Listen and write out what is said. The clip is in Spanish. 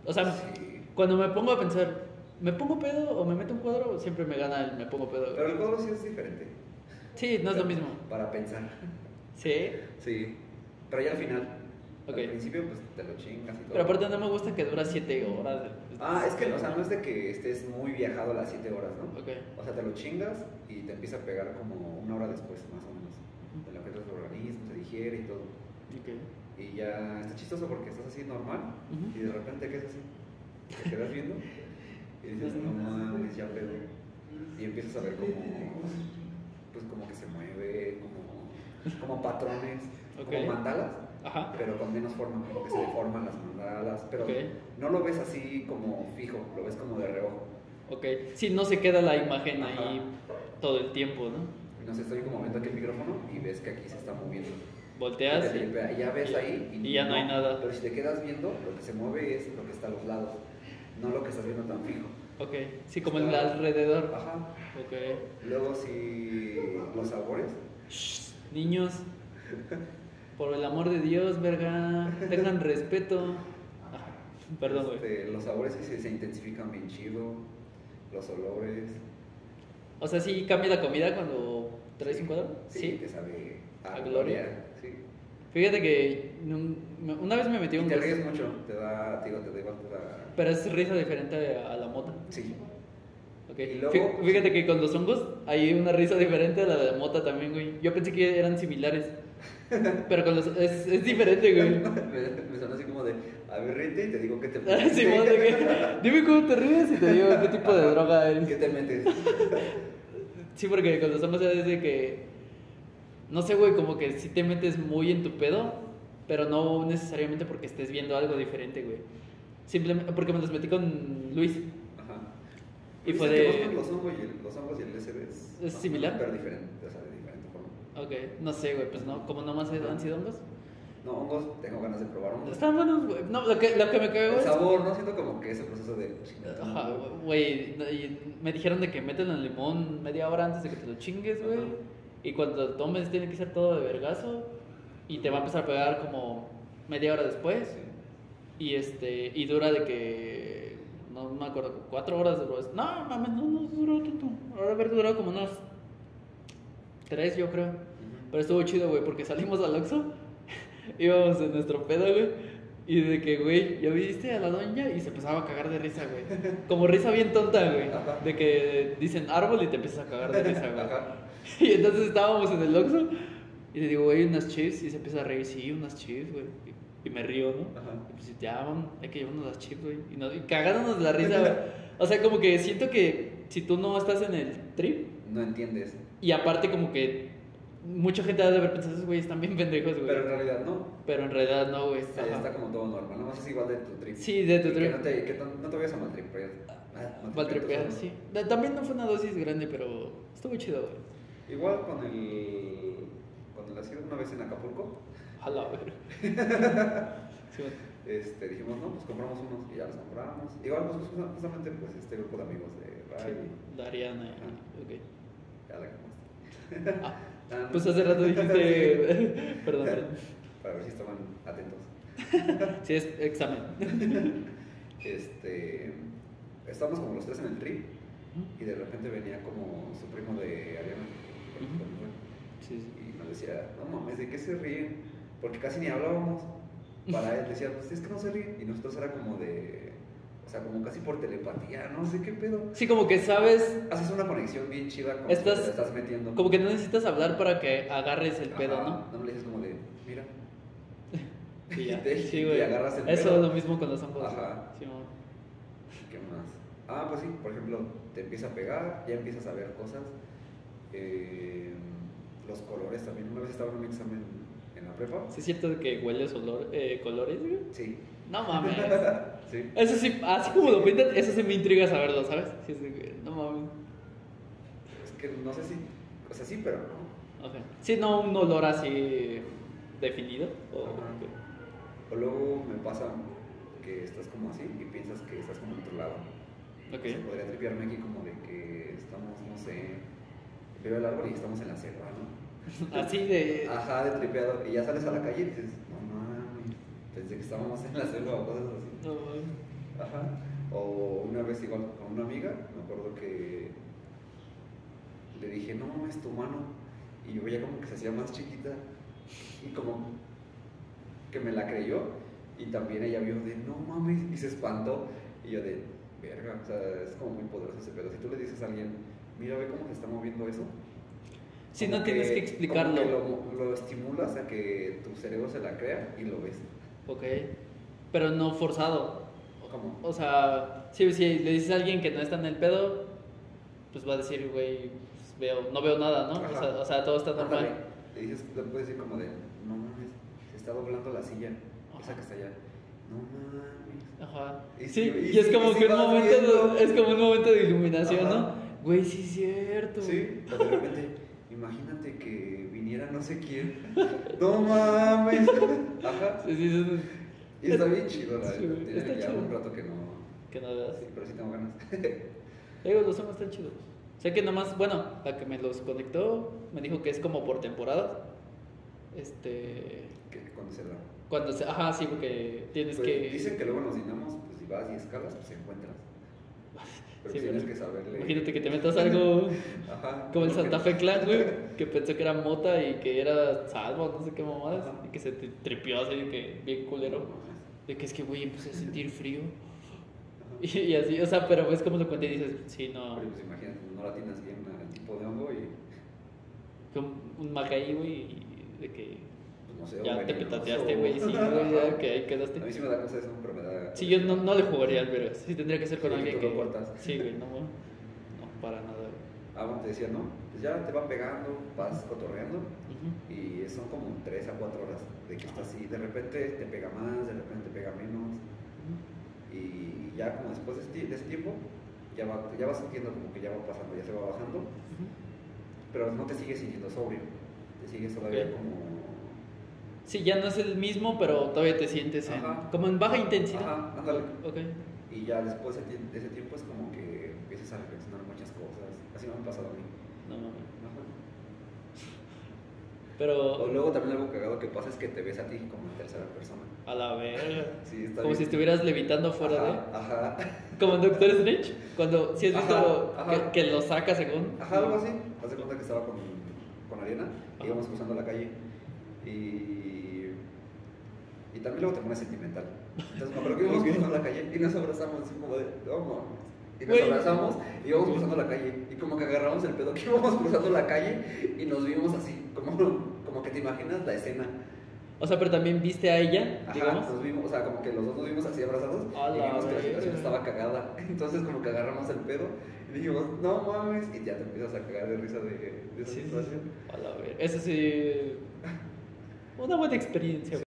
O sea, Sí. cuando me pongo a pensar, ¿me pongo pedo o me meto un cuadro? Siempre me gana el me pongo pedo. Pero el cuadro sí es diferente. Sí, no es lo mismo. Para pensar. Sí. Sí. Pero ya al final. Ok. Al principio, pues te lo chingas y todo. Pero aparte no me gusta que dura 7 horas. Es que, o sea, no es de que estés muy viajado a las 7 horas, ¿no? Ok. O sea, te lo chingas y te empieza a pegar como una hora después, más o menos. De lo que entra tu organismo, se digiere y todo. Ok. Y ya está chistoso porque estás así normal Ujú. y de repente quedas así. Te quedas viendo y dices, no mames, ya pedo. Y empiezas a ver como, pues como que se mueve, como patrones, Ok. como mandalas. Ajá. Pero con menos forma, como que se deforman las mandalas, pero Ok. no lo ves así como fijo, lo ves como de reojo. Ok. Sí, no se queda la imagen Ajá. ahí todo el tiempo, ¿no? No sé, estoy como viendo aquí el micrófono y ves que aquí se está moviendo. Volteas Te tripea, y ya ves ahí y ya no hay nada. Pero si te quedas viendo, lo que se mueve es lo que está a los lados, no lo que estás viendo tan fijo. Ok. Sí, como el Está- alrededor. Ajá. Ok. Luego si los sabores, Shh, niños, por el amor de Dios, verga, tengan respeto. Ajá. Perdón, güey. los sabores sí se intensifican bien chido, los olores. O sea, sí cambia la comida cuando traes un cuadro. Sí, te sabe ¿A gloria? Sí. Fíjate que una vez me metí Y un te gos- ríes mucho, te da igual, te da... pero es risa diferente a la mota. Sí. Ok. Y luego- Fíjate que con los hongos hay una risa diferente a la de la mota también, güey. Yo pensé que eran similares. Pero con los es diferente, güey. Me suena así como de, a ver, ríete y te digo qué te Sí, de que, dime cómo te ríes y te digo qué tipo de droga eres. ¿Qué te metes? Sí, porque con los hongos es de que, no sé, güey, como que sí te metes muy en tu pedo, pero no necesariamente porque estés viendo algo diferente, güey. Simplemente porque me los metí con Luis. Ajá. Y Pues fue dicen de- que los hongos y el LSD ¿Es similar? pero diferente, o sea, de diferente forma. Ok, no sé, güey, pues no, como nomás han sido hongos. No, hongos, tengo ganas de probar hongos. Están buenos, güey. No, lo que me cagó El es... sabor, no siento como que ese proceso de... Ajá, güey, y me dijeron de que meten el limón media hora antes de que te lo chingues, güey. Ajá. Y cuando lo tomes tiene que ser todo de vergazo. Y te va a empezar a pegar como media hora después. Y dura de que... No me acuerdo, 4 horas duró. No, mames, no duró tanto. Ahora haber durado como unos 3, yo creo. Pero estuvo chido, güey, porque salimos al Oxxo. Íbamos en nuestro pedo, güey. Y de que, güey, ya viste a la doña y se empezaba a cagar de risa, güey. Como risa bien tonta, güey. Ajá. De que dicen árbol y te empiezas a cagar de risa, güey. Ajá. Y entonces estábamos en el Oxxo y le digo, güey, unas chips. Y se empieza a reír, sí, unas chips, güey. Y me río, ¿no? Ajá. Y pues ya, hay que llevarnos las chips, güey. Y cagándonos de la risa, güey. O sea, como que siento que si tú no estás en el trip, No entiendes. y aparte como que mucha gente ha de haber pensado, esos güeyes están bien pendejos, güey. Pero en realidad no. Pero en realidad no, güey. Está, Ajá. está como todo normal, nomás es igual de tu trip. Sí, de tu Y trip. Que no te vayas a maltripear. Maltripear, sí. También no fue una dosis grande, pero estuvo chido, güey. Igual con el ácido, una vez en Acapulco, A la verga. Sí, güey. dijimos, no, pues compramos unos y ya los compramos. Igual, pues justamente, pues este grupo de amigos de Ray, Sí, Dariana, Ajá. ok. ya la quemaste. Ah, No. pues hace rato dijiste. Perdón. Para ver si estaban atentos. Sí, es examen. Estábamos como los tres en el trip y de repente venía como su primo de Ariana. Sí, sí. Y nos decía, no mames, ¿de qué se ríen? Porque casi ni hablábamos. Para él decía, pues es que no se ríen. Y nosotros era como de, o sea, como casi por telepatía, no sé qué pedo. Sí, como que sabes, Haces una conexión bien chida con Estás- que te estás metiendo. como que no necesitas hablar para que agarres el pedo, Ajá, ¿no? No le dices como de, mira. Y ya. Te- Sí, te güey. agarras el Eso pedo. es lo mismo con los hongos. Ajá. Sí, mo. ¿Qué más? Pues sí, por ejemplo, te empieza a pegar, ya empiezas a ver cosas. Los colores también. Una vez estaba en un examen en la prepa. ¿Sí es cierto de que hueles colores, güey? Sí. No mames. Sí. Eso sí, así como lo pintan, eso sí me intriga saberlo, ¿sabes? Sí, es de que, no mames. Es que no sé si, o sea, sí, pero no. Ok. Sí, no un olor así definido. Ajá. O luego me pasa que estás como así y piensas que estás como en otro lado. Ok. Se podría tripearme aquí como de que estamos, no sé, veo el árbol y estamos en la selva, ¿no? Así de. Ajá, de tripeado. Y ya sales a la calle y dices, no mames, pensé que estábamos en la selva o cosas así. No mames. vez igual con una amiga, me acuerdo que le dije, no mames, tu mano. Y yo veía como que se hacía más chiquita y como que me la creyó. Y también ella vio de, no mames, y se espantó. Y yo de, verga, o sea, es como muy poderoso ese pedo. Si tú le dices a alguien, mira, ve cómo se está moviendo eso. Sí, no tienes que explicarlo. Como que lo estimulas a que tu cerebro se la crea y lo ves. Ok, pero no forzado. ¿Cómo? O sea, si le dices a alguien que no está en el pedo, pues va a decir, güey, pues no veo nada, ¿no? O sea, todo está normal. Ándale. Le puedes decir como de, no mames, se está doblando la silla, esa que está allá. No mames. Ajá. Y Sí, si- y es como que vas viendo. es como un momento de iluminación, Ajá. ¿no? Güey, sí es cierto. Sí, o de repente, imagínate que viniera no sé quién. No mames. Ajá. Sí, sí, sí. Y está bien chido, la Sí, verdad. güey, Tiene está ya chido. un rato que no. Que no veas. Sí, pero sí tengo ganas. Digo, los temas están chidos. Sé que nomás, bueno, la que me los conectó me dijo que es como por temporadas. Cuando se da. Ajá, sí, porque tienes Pues, que. dicen que luego nos dinamos, pues si vas y escalas, pues encuentras. Pero Sí, tienes pero que saberle. Imagínate que te metas algo Ajá. como el porque- Santa Fe Clan, güey, que pensó que era mota y que era salvo, no sé qué mamadas, Ajá. y que se te tripió así, que bien culero. De que es que, güey, empecé a sentir frío. Ajá. Y así, o sea, pero ves cómo lo cuenta y dices, sí, no, Pero pues imagínate, no la tienes bien al tipo de hongo y que un macaí, güey, y de que pues no sé. ya o te venenoso. petateaste, güey, sí, güey, ya que ahí quedaste. A mí sí me da cosa eso, pero me da. Sí, yo no le jugaría al vergas, sí tendría que ser con Sí, alguien tú que. lo cortas. Sí, güey, no, para nada, güey. Bueno, te decía, ¿no? Pues ya te va pegando, vas cotorreando Ujú. y son como 3 a 4 horas de que estás así. De repente te pega más, de repente te pega menos. Y ya como después de ese tiempo, ya vas sintiendo como que ya va pasando, ya se va bajando. Ujú. Pero no te sigues sintiendo sobrio. Te sigues todavía Ok. como. Sí, ya no es el mismo, pero todavía te sientes Ajá. como en baja intensidad. Ajá, ándale. Ok. Y ya después de ese tiempo es como que empiezas a reflexionar muchas cosas. Así me han pasado a mí. No mames. Ajá. O Pero luego también algo cagado que pasa es que te ves a ti como en tercera persona. a la verga. Sí, está Como bien. si estuvieras levitando fuera de. Ajá. Como en Doctor Strange. Cuando si has visto Ajá, ajá. que lo saca según. Ajá, algo así. Haz de cuenta que estaba con Ariana, Ajá. íbamos cruzando la calle y también luego te pones sentimental. Entonces me acuerdo que íbamos cruzando la calle y nos abrazamos así como de, no mames. Y nos Güey. abrazamos y íbamos cruzando la calle y como que agarramos el pedo que íbamos cruzando la calle y nos vimos así, como que te imaginas la escena. O sea, pero también viste a ella, Ajá, digamos. nos vimos, o sea, como que los dos nos vimos así abrazados A y la vimos que la verga. situación estaba cagada. Entonces como que agarramos el pedo y dijimos, no mames, y ya te empiezas a cagar de risa de esa Sí, sí, situación. sí. A la verga. Eso sí. Una buena experiencia.